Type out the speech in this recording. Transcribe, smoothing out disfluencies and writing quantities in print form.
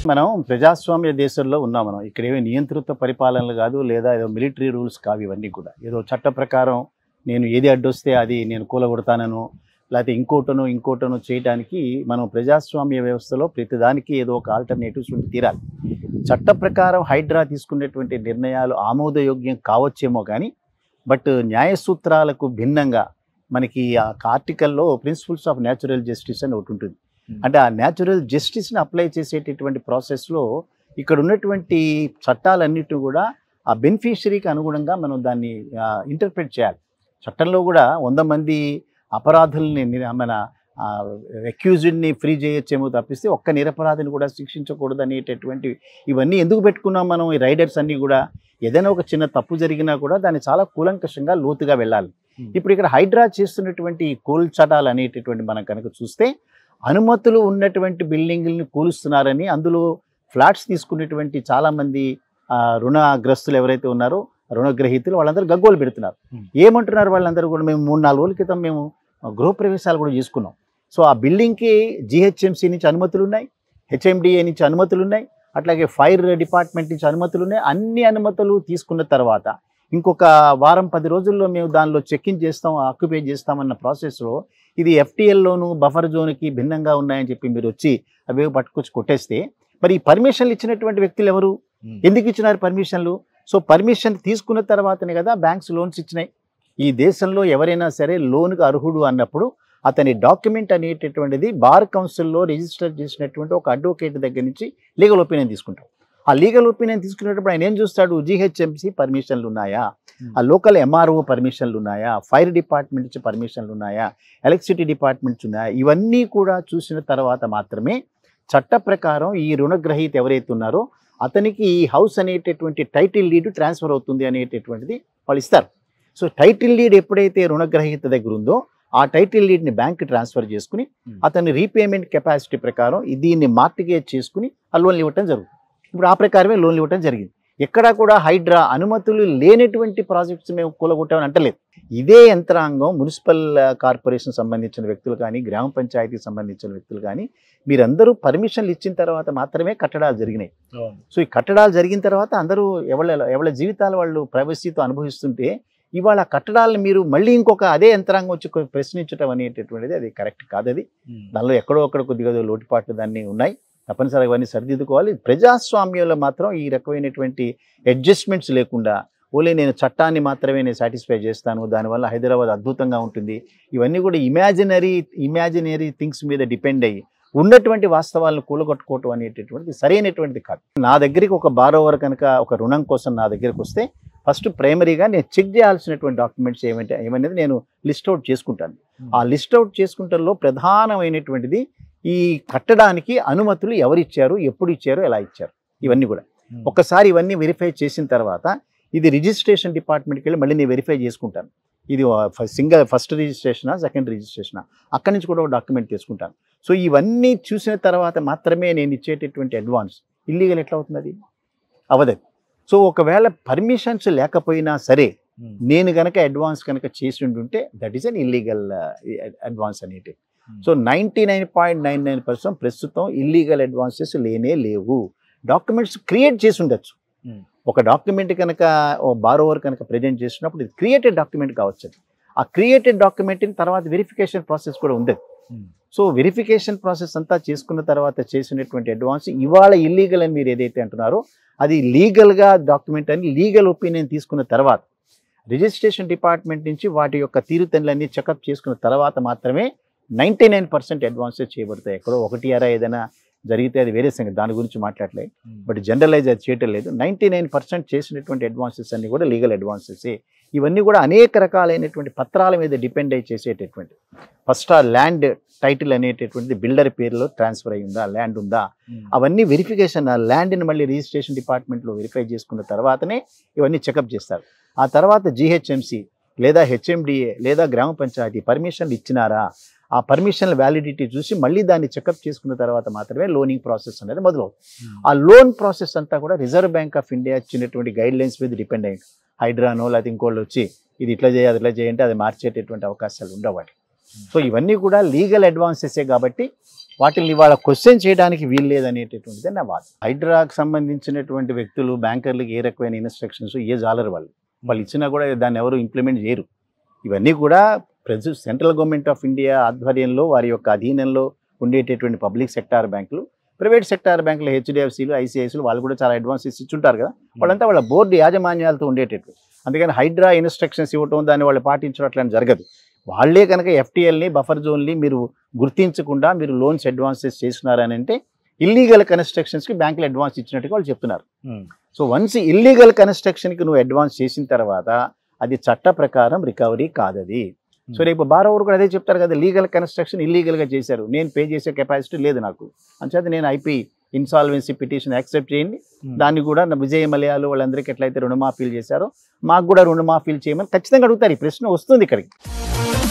మనం ప్రజాస్వామ్య దేశంలో ఉన్నాం. మనం ఇక్కడ ఏమీ నియంత్రిత పరిపాలనలు కాదు, లేదా ఏదో మిలిటరీ రూల్స్ కావు. ఇవన్నీ కూడా ఏదో చట్ట ప్రకారం నేను ఏది అడ్డొస్తే అది నేను కూలగొడతానను, లేకపోతే ఇంకోటను చేయడానికి మనం ప్రజాస్వామ్య వ్యవస్థలో ప్రతిదానికి ఏదో ఒక ఆల్టర్నేటివ్స్ ఉండి తీరాలి. చట్ట ప్రకారం హైడ్రా తీసుకునేటువంటి నిర్ణయాలు ఆమోదయోగ్యం కావచ్చేమో కానీ, బట్ న్యాయ సూత్రాలకు భిన్నంగా మనకి ఆ ఆర్టికల్లో ప్రిన్సిపల్స్ ఆఫ్ న్యాచురల్ జస్టిస్ అని ఒకటి ఉంటుంది. అంటే ఆ న్యాచురల్ జస్టిస్ని అప్లై చేసేటటువంటి ప్రాసెస్లో ఇక్కడ ఉన్నటువంటి చట్టాలన్నిటిని కూడా ఆ బెనిఫిషరీకి అనుగుణంగా మనం దాన్ని ఇంటర్ప్రిట్ చేయాలి. చట్టంలో కూడా 100 మంది అపరాధుల్ని మన అక్యూజ్డ్ని ఫ్రీ చేయొచ్చేమో తప్పిస్తే ఒక్క నిరపరాధిని కూడా శిక్షించకూడదు అనేటటువంటి ఇవన్నీ ఎందుకు పెట్టుకున్నాం మనం? ఈ రైడర్స్ అన్నీ కూడా ఏదైనా ఒక చిన్న తప్పు జరిగినా కూడా దాన్ని చాలా కూలంకషంగా లోతుగా వెళ్ళాలి. ఇప్పుడు ఇక్కడ హైడ్రా చేస్తున్నటువంటి కూల్చటాలు అనేటటువంటి మనం కనుక చూస్తే అనుమతులు ఉన్నటువంటి బిల్డింగుల్ని కూలుస్తున్నారని, అందులో ఫ్లాట్స్ తీసుకునేటువంటి చాలామంది రుణగ్రస్తులు ఎవరైతే ఉన్నారో రుణగ్రహీతులు వాళ్ళందరూ గగ్గోలు పెడుతున్నారు. ఏమంటున్నారు వాళ్ళందరూ కూడా? మేము 3-4 రోజుల క్రితం మేము గృహప్రవేశాలు కూడా చేసుకున్నాం. సో ఆ బిల్డింగ్కి జిహెచ్ఎంసీ నుంచి అనుమతులు ఉన్నాయి, హెచ్ఎండిఏ నుంచి అనుమతులు ఉన్నాయి, అట్లాగే ఫైర్ డిపార్ట్మెంట్ నుంచి అనుమతులు ఉన్నాయి. అన్ని అనుమతులు తీసుకున్న తర్వాత ఇంకొక వారం 10 రోజుల్లో మేము దానిలో చెక్ఇన్ చేస్తాం, ఆక్యుపై చేస్తామన్న ప్రాసెస్లో ఇది ఎఫ్టీఎల్లోను బఫర్ జోన్కి భిన్నంగా ఉన్నాయని చెప్పి మీరు వచ్చి అవి పట్టుకొచ్చి కొట్టేస్తే మరి ఈ పర్మిషన్లు ఇచ్చినటువంటి వ్యక్తులు ఎవరు? ఎందుకు ఇచ్చినారు పర్మిషన్లు? సో పర్మిషన్ తీసుకున్న తర్వాతనే కదా బ్యాంక్స్ లోన్స్ ఇచ్చినాయి. ఈ దేశంలో ఎవరైనా సరే లోన్కి అర్హుడు అన్నప్పుడు అతని డాక్యుమెంట్ అనేటటువంటిది బార్ కౌన్సిల్లో రిజిస్టర్ చేసినటువంటి ఒక అడ్వకేట్ దగ్గర నుంచి లీగల్ ఒపీనియన్ తీసుకుంటాం. ఆ లీగల్ ఒపీనియన్ తీసుకునేటప్పుడు ఆయన ఏం చూస్తాడు? జిహెచ్ఎంసీ పర్మిషన్లు ఉన్నాయా, ఆ లోకల్ ఎంఆర్ఓ పర్మిషన్లు ఉన్నాయా, ఫైర్ డిపార్ట్మెంట్ నుంచి పర్మిషన్లు ఉన్నాయా, ఎలక్ట్రిసిటీ డిపార్ట్మెంట్స్ ఉన్నాయా, ఇవన్నీ కూడా చూసిన తర్వాత మాత్రమే చట్ట ప్రకారం ఈ రుణగ్రహీత ఎవరైతే ఉన్నారో అతనికి ఈ హౌస్ అనేటటువంటి టైటిల్ లీడ్ ట్రాన్స్ఫర్ అవుతుంది అనేటటువంటిది వాళ్ళు ఇస్తారు. సో టైటిల్ లీడ్ ఎప్పుడైతే రుణగ్రహీత దగ్గర ఉందో ఆ టైటిల్ లీడ్ని బ్యాంక్ ట్రాన్స్ఫర్ చేసుకుని అతని రీపేమెంట్ కెపాసిటీ ప్రకారం దీన్ని మార్టిగేజ్ చేసుకుని ఆ లోన్లు ఇవ్వటం జరుగుతుంది. ఇప్పుడు ఆ ప్రకారమే లోన్లు ఇవ్వటం జరిగింది. ఎక్కడా కూడా హైడ్రా అనుమతులు లేనటువంటి ప్రాజెక్ట్స్ మేము కూలగొట్టామని అంటలేదు. ఇదే యంత్రాంగం మున్సిపల్ కార్పొరేషన్ సంబంధించిన వ్యక్తులు కానీ, గ్రామ పంచాయతీకి సంబంధించిన వ్యక్తులు కానీ మీరందరూ పర్మిషన్లు ఇచ్చిన తర్వాత మాత్రమే కట్టడాలు జరిగినాయి. సో ఈ కట్టడాలు జరిగిన తర్వాత అందరూ ఎవరి జీవితాలు వాళ్ళు ప్రైవసీతో అనుభవిస్తుంటే ఇవాళ కట్టడాలను మీరు మళ్ళీ ఇంకొక అదే యంత్రాంగం వచ్చి ప్రశ్నించడం అనేటటువంటిది అది కరెక్ట్ కాదు. అది దానిలో ఎక్కడో అక్కడ కొద్దిగా లోటుపాట్లు దాన్ని ఉన్నాయి. తప్పనిసరిగా అవన్నీ సరిదిద్దుకోవాలి. ప్రజాస్వామ్యంలో మాత్రం ఈ రకమైనటువంటి అడ్జస్ట్మెంట్స్ లేకుండా ఓన్లీ నేను చట్టాన్ని మాత్రమే నేను సాటిస్ఫై చేస్తాను, దానివల్ల హైదరాబాద్ అద్భుతంగా ఉంటుంది, ఇవన్నీ కూడా ఇమాజినరీ థింగ్స్ మీద డిపెండ్ అయ్యి ఉన్నటువంటి వాస్తవాలను కూలగొట్టుకోవటం అనేటటువంటిది సరైనటువంటిది కాదు. నా దగ్గరికి ఒక బారోవర్ కనుక ఒక రుణం కోసం నా దగ్గరికి వస్తే ఫస్ట్ ప్రైమరీగా నేను చెక్ చేయాల్సినటువంటి డాక్యుమెంట్స్ ఏమనేది నేను లిస్ట్ అవుట్ చేసుకుంటాను. ఆ లిస్ట్ అవుట్ చేసుకుంటలో ప్రధానమైనటువంటిది ఈ కట్టడానికి అనుమతులు ఎవరిచ్చారు, ఎప్పుడు ఇచ్చారు, ఎలా ఇచ్చారు, ఇవన్నీ కూడా ఒకసారి ఇవన్నీ వెరిఫై చేసిన తర్వాత ఇది రిజిస్ట్రేషన్ డిపార్ట్మెంట్కి వెళ్ళి మళ్ళీ నేను వెరిఫై చేసుకుంటాను. ఇది ఫస్ట్ రిజిస్ట్రేషనా, సెకండ్ రిజిస్ట్రేషనా, అక్కడి నుంచి కూడా ఒక డాక్యుమెంట్ తీసుకుంటాను. సో ఇవన్నీ చూసిన తర్వాత మాత్రమే నేను ఇచ్చేటటువంటి అడ్వాన్స్ ఇల్లీగల్ ఎట్లా అవుతుంది? అది అవదు. సో ఒకవేళ పర్మిషన్స్ లేకపోయినా సరే నేను కనుక అడ్వాన్స్ కనుక చేసి ఉంటే that is an illegal advance అనేది. సో 99.99% ప్రస్తుతం ఇల్లీగల్ అడ్వాన్సెస్ లేవు. డాక్యుమెంట్స్ క్రియేట్ చేసి ఉండొచ్చు. ఒక డాక్యుమెంట్ కనుక బారోవర్ కనుక ప్రజెంట్ చేసినప్పుడు ఇది క్రియేటెడ్ డాక్యుమెంట్ కావచ్చు. ఆ క్రియేటెడ్ డాక్యుమెంట్ని తర్వాత వెరిఫికేషన్ ప్రాసెస్ కూడా ఉండదు. సో వెరిఫికేషన్ ప్రాసెస్ అంతా చేసుకున్న తర్వాత చేసినటువంటి అడ్వాన్స్ ఇవాళ ఇల్లీగల్ అని మీరు ఏదైతే అంటున్నారో అది లీగల్గా డాక్యుమెంట్ అని లీగల్ ఒపీనియన్ తీసుకున్న తర్వాత రిజిస్ట్రేషన్ డిపార్ట్మెంట్ నుంచి వాటి యొక్క తీరుతెన్నులన్నీ చెకప్ చేసుకున్న తర్వాత మాత్రమే 99% అడ్వాన్సెస్ చేయబడతాయి. ఎక్కడో 1 ఏదైనా జరిగితే అది వేరే సంగతి, దాని గురించి మాట్లాడలేదు. బట్ జనరలైజ్ అది చేయటం లేదు. 99% చేసినటువంటి అడ్వాన్సెస్ అన్నీ కూడా లీగల్ అడ్వాన్సెసే. ఇవన్నీ కూడా అనేక రకాలైనటువంటి పత్రాల మీద డిపెండ్ అయ్యి చేసేటటువంటి ఫస్ట్ ఆ ల్యాండ్ టైటిల్ అనేటటువంటిది బిల్డర్ పేరులో ట్రాన్స్ఫర్ అయ్యి ఉందా, ల్యాండ్ ఉందా, అవన్నీ వెరిఫికేషన్. ఆ ల్యాండ్ని మళ్ళీ రిజిస్ట్రేషన్ డిపార్ట్మెంట్లో వెరిఫై చేసుకున్న తర్వాతనే ఇవన్నీ చెకప్ చేస్తారు. ఆ తర్వాత జిహెచ్ఎంసీ లేదా హెచ్ఎండిఏ లేదా గ్రామ పంచాయతీ పర్మిషన్లు ఇచ్చినారా, ఆ పర్మిషన్ వ్యాలిడిటీ చూసి మళ్ళీ దాన్ని చెకప్ చేసుకున్న తర్వాత మాత్రమే లోనింగ్ ప్రాసెస్ అనేది మొదలవుతుంది. ఆ లోన్ ప్రాసెస్ అంతా కూడా రిజర్వ్ బ్యాంక్ ఆఫ్ ఇండియా ఇచ్చినటువంటి గైడ్ లైన్స్ మీద డిపెండ్ అయ్యింది. హైడ్రానో లేకపోతే ఇంకోళ్ళు వచ్చి ఇది ఇట్లా చేయాలి ఇట్లా చేయంటే అది మార్చేటటువంటి అవకాశాలు ఉండవు. సో ఇవన్నీ కూడా లీగల్ అడ్వాన్సెసే కాబట్టి వాటిని వాళ్ళ క్వశ్చన్ చేయడానికి వీలు లేదనేటటువంటిది నా వాదన. హైడ్రాకు సంబంధించినటువంటి వ్యక్తులు బ్యాంకర్లకు ఏ రకమైన ఇన్స్ట్రక్షన్స్ జాలరు వాళ్ళు ఇచ్చినా కూడా దాన్ని ఎవరు ఇంప్లిమెంట్ చేయరు. ఇవన్నీ కూడా సెంట్రల్ గవర్నమెంట్ ఆఫ్ ఇండియా ఆధ్వర్యంలో వారి యొక్క అధీనంలో ఉండేటటువంటి పబ్లిక్ సెక్టార్ బ్యాంకులు, ప్రైవేట్ సెక్టార్ బ్యాంకులు హెచ్డిఎఫ్సీలు, ఐసిఐసిలు వాళ్ళు కూడా చాలా అడ్వాన్సెస్ ఇచ్చుంటారు కదా. వాళ్ళంతా వాళ్ళ బోర్డు యాజమాన్యాలతో ఉండేటట్టు. అందుకని హైడ్రా ఇన్స్ట్రక్షన్స్ ఇవ్వటం, దాన్ని వాళ్ళు పాటించడం అట్లా జరగదు. వాళ్ళే కనుక ఎఫ్టీఎల్ని బఫర్ జోన్ని మీరు గుర్తించకుండా మీరు లోన్స్ అడ్వాన్సెస్ చేస్తున్నారని అంటే ఇల్లీగల్ కన్స్ట్రక్షన్స్కి బ్యాంకులు అడ్వాన్స్ ఇచ్చినట్టుగా వాళ్ళు చెప్తున్నారు. సో వన్స్ ఇల్లీగల్ కన్స్ట్రక్షన్కి నువ్వు అడ్వాన్స్ చేసిన తర్వాత అది చట్ట ప్రకారం రికవరీ కాదది. సో రేపు బారోవర్ కూడా అదే చెప్తారు కదా, లీగల్ కన్స్ట్రక్షన్ ఇల్లీగల్గా చేశారు, నేను పే చేసే కెపాసిటీ లేదు నాకు, అంచేత నేను ఐపీ ఇన్సాల్వెన్సీ పిటిషన్ యాక్సెప్ట్ చేయండి, దాన్ని కూడా విజయ మలయాలు వాళ్ళందరికీ ఎట్లయితే రుణమాఫీలు చేశారో మాకు కూడా రుణమాఫీలు చేయమని ఖచ్చితంగా అడుగుతారు. ఈ ప్రశ్న వస్తుంది ఇక్కడికి.